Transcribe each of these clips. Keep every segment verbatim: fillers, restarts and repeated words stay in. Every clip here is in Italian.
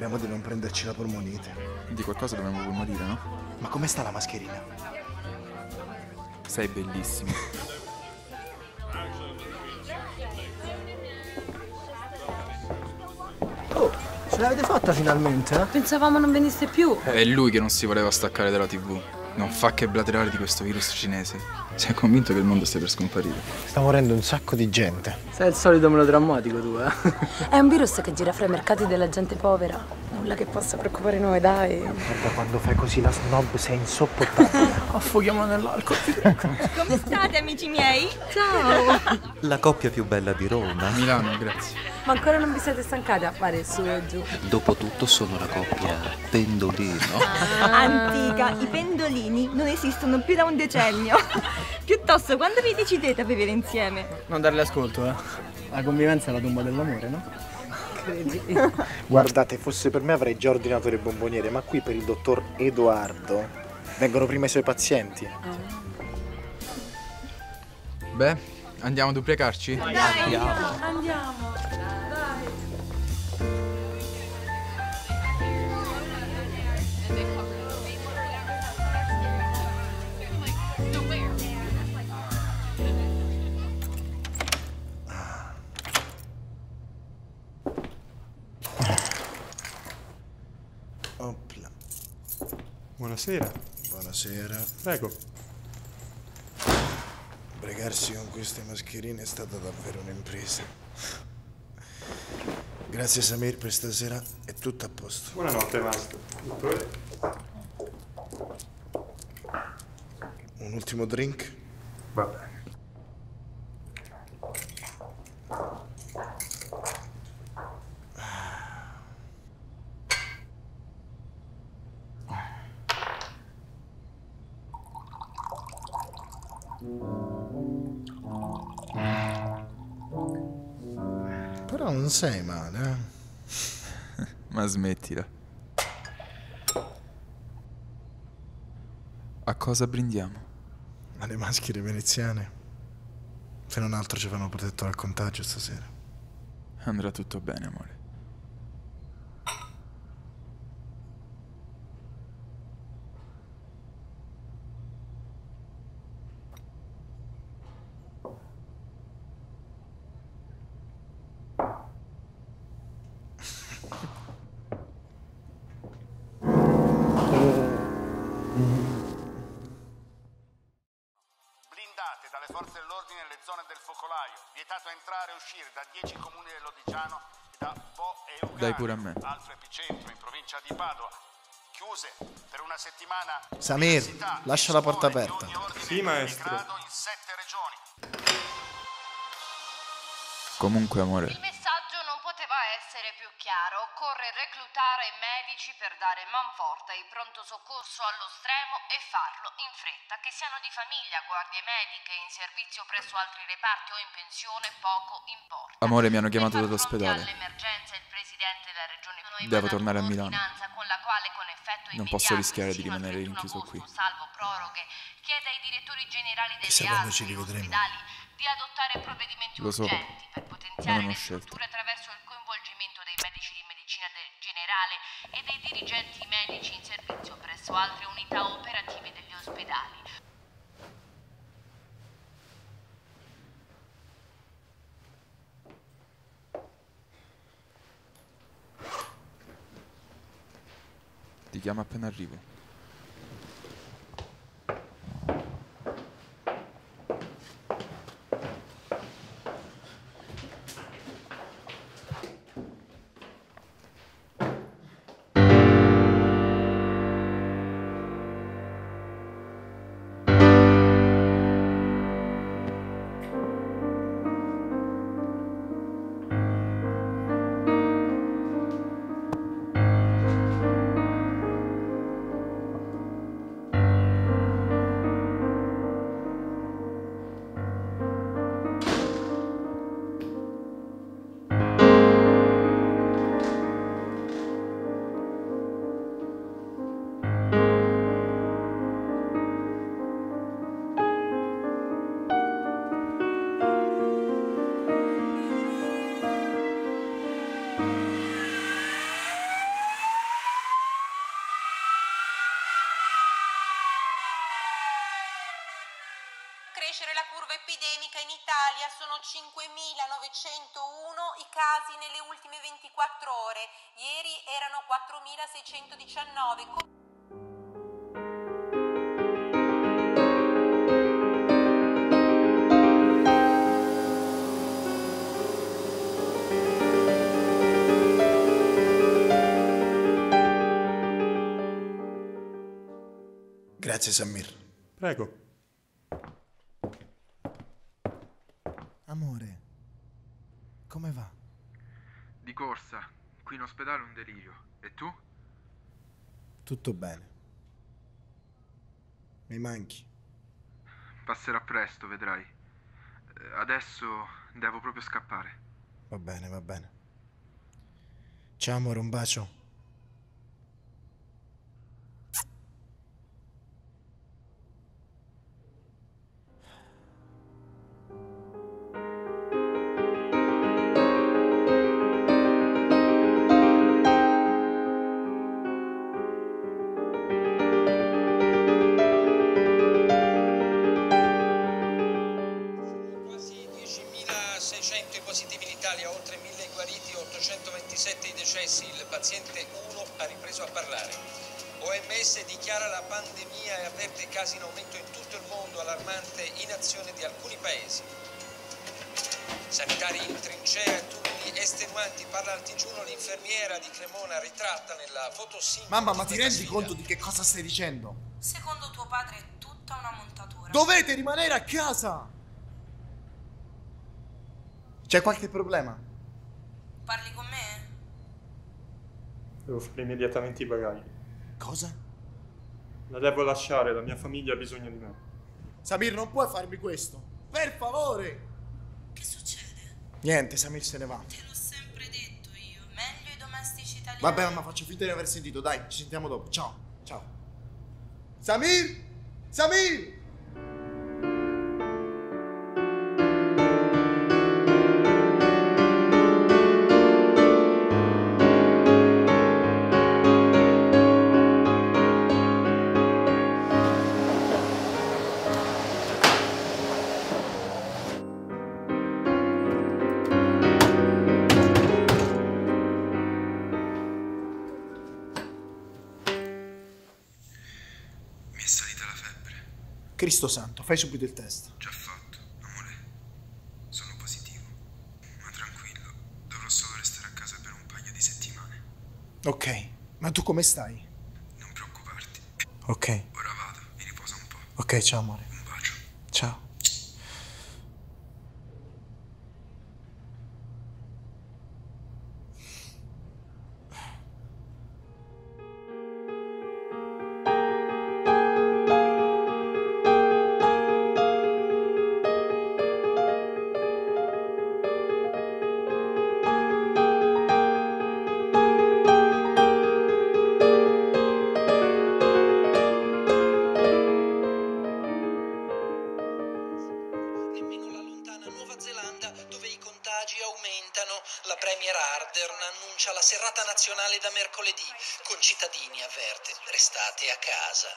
Speriamo di non prenderci la polmonite. Di qualcosa dobbiamo pur morire, no? Ma come sta la mascherina? Sei bellissimo. Oh, ce l'avete fatta finalmente, eh? Pensavamo non venisse più. È lui che non si voleva staccare dalla tivù. Non fa che blaterare di questo virus cinese. Sei convinto che il mondo stia per scomparire? Sta morendo un sacco di gente. Sei il solito melodrammatico tu, eh? È un virus che gira fra i mercati della gente povera. Nulla che possa preoccupare noi, dai. Guarda, quando fai così la snob sei insopportabile. Affoghiamo nell'alcol. Come state, amici miei? Ciao! La coppia più bella di Roma. Milano, grazie. Ma ancora non vi siete stancati a fare su e giù? Dopotutto sono la coppia Pendolino. Antica, i pendolini non esistono più da un decennio. Piuttosto, quando vi decidete a vivere insieme? Non darle ascolto, eh. La convivenza è la tomba dell'amore, no? Credi? Guardate, fosse per me avrei già ordinato le bomboniere, ma qui per il dottor Edoardo vengono prima i suoi pazienti. Beh, andiamo ad ubriacarci? Andiamo! Andiamo! Opla. Buonasera. Buonasera. Prego. Bregarsi con queste mascherine è stata davvero un'impresa. Grazie Samir, per stasera è tutto a posto. Buonanotte, maestro. Dottore. Un ultimo drink? Va bene. Però non sei male, eh? Ma smettila. A cosa brindiamo? Alle maschere veneziane. Se non altro ci fanno protetto dal contagio stasera. Andrà tutto bene, amore. Blindate dalle forze dell'ordine nelle zone del focolaio. Vietato entrare e uscire da dieci comuni del Lodigiano e da Po e Ugari. Dai pure a me. Altro epicentro in provincia di Padova. Chiuse per una settimana. Samir, università, lascia la porta scuole di aperta. ogni ordine Sì, e maestro. grado in sette regioni. Comunque, amore, Il messaggio non poteva essere più chiaro. Occorre reclutare medici per dare manforte ai pronto soccorso allo stremo e farlo in fretta. Che siano di famiglia, guardie mediche, in servizio presso altri reparti o in pensione, poco importa. amore, mi hanno chiamato Per far dall'ospedale. fronte all'emergenza, il presidente della regione ha Devo emanato tornare a Milano. un'ordinanza con la quale, con effetto Non posso immediato, rischiare di sino al rimanere trentuno rinchiuso agosto, qui. salvo proroghe, chiede ai direttori generali Chissà delle quando A S ci L e rivedremo. ospedali di adottare provvedimenti Lo so, urgenti per ma potenziare non ho le scelta. strutture attraverso il coinvolgimento dei medici di medicina del generale e dei dirigenti medici in servizio presso altre unità operative degli ospedali. Ti chiamo appena arrivo. crescere la curva epidemica in Italia, sono cinquemilanovecentouno i casi nelle ultime ventiquattro ore, ieri erano quattromilaseicentodiciannove. Grazie, Samir. Prego. Amore, come va? Di corsa, qui in ospedale un delirio. E tu? Tutto bene. Mi manchi. Passerà presto, vedrai. Adesso devo proprio scappare. Va bene, va bene. Ciao amore, un bacio. Positivi in Italia, oltre mille guariti, ottocentoventisette i decessi, il paziente uno ha ripreso a parlare. O M S dichiara la pandemia e avverte casi in aumento in tutto il mondo, allarmante inazione di alcuni paesi. Sanitari in trincea e turni estenuanti, parla al digiuno l'infermiera di Cremona, ritratta nella fotosintesi. Mamma, ma ti rendi conto di che cosa stai dicendo? Secondo tuo padre è tutta una montatura. Dovete rimanere a casa! C'è qualche problema? Parli con me? Devo fare immediatamente i bagagli. Cosa? La devo lasciare, la mia famiglia ha bisogno di me. Samir, non puoi farmi questo. Per favore! Che succede? Niente, Samir se ne va. Te l'ho sempre detto io. Meglio i domestici italiani. Vabbè, mamma, faccio finta di aver sentito. Dai, ci sentiamo dopo. Ciao, ciao. Samir! Samir! Cristo santo, fai subito il test. Già fatto, amore. Sono positivo. Ma tranquillo, dovrò solo restare a casa per un paio di settimane. Ok, ma tu come stai? Non preoccuparti. Ok. Ora vado, mi riposa un po'. Ok, ciao amore. Un bacio. Ciao. La Premier Ardern annuncia la serrata nazionale da mercoledì. Concittadini, avverte, restate a casa.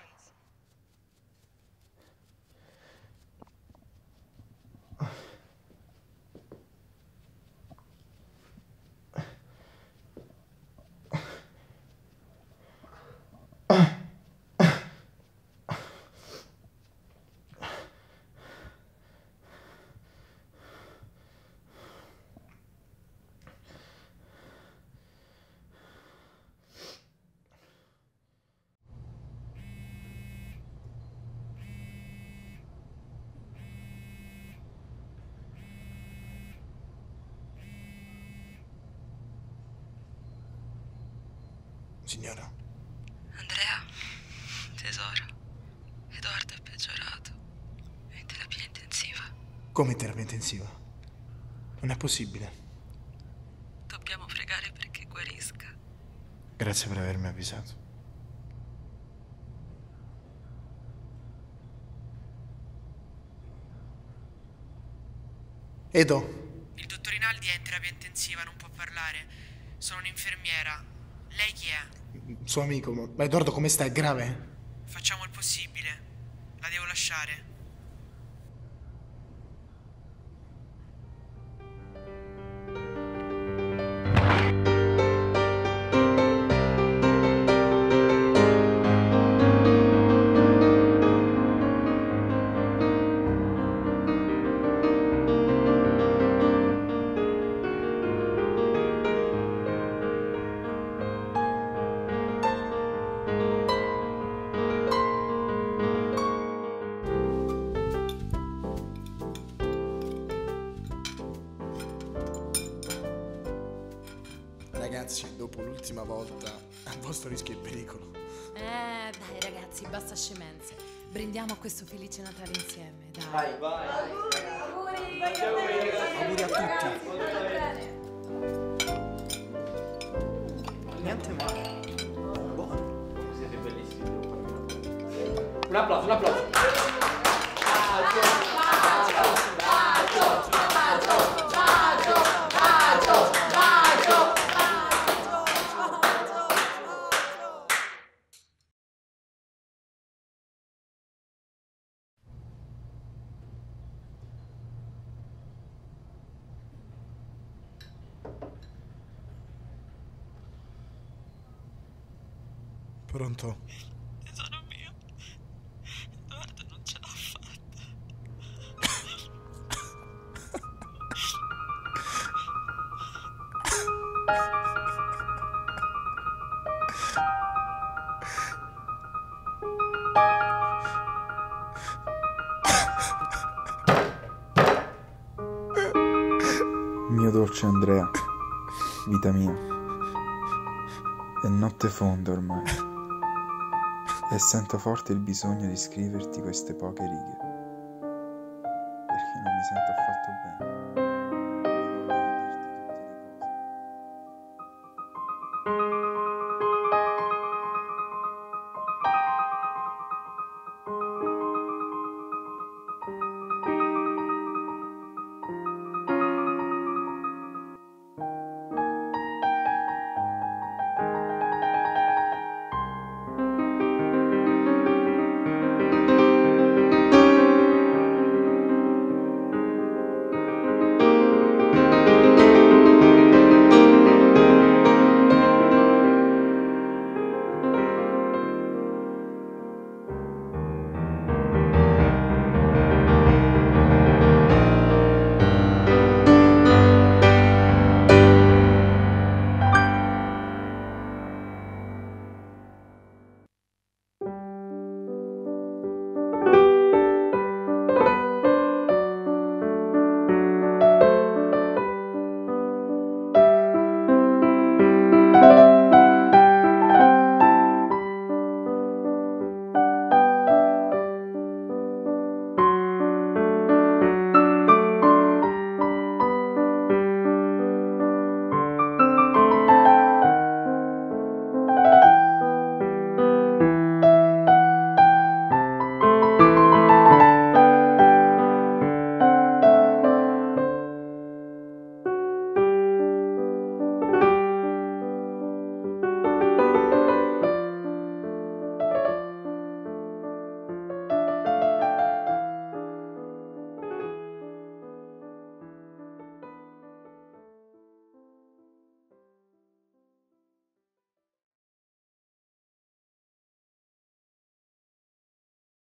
Signora. Andrea, tesoro, Edoardo è peggiorato. È in terapia intensiva. Come in terapia intensiva? Non è possibile. Dobbiamo pregare perché guarisca. Grazie per avermi avvisato. Edo. Il dottor Rinaldi è in terapia intensiva, non può parlare. Sono un'infermiera. Lei chi è? Suo amico, ma Edoardo come sta? È grave? Facciamo il possibile. La devo lasciare. ragazzi, dopo l'ultima volta, a vostro rischio e pericolo. Eh, dai ragazzi, basta scemenze. Brindiamo a questo felice Natale insieme, dai. Vai, vai. Auguri! Auguri a tutti. Niente male. Buono. Siete bellissimi. Un applauso, un applauso. Pronto? Sono mio. Edoardo non ce l'ha fatta. Mio dolce Andrea, vita mia, è notte fonda ormai e sento forte il bisogno di scriverti queste poche righe, perché non mi sento affatto bene.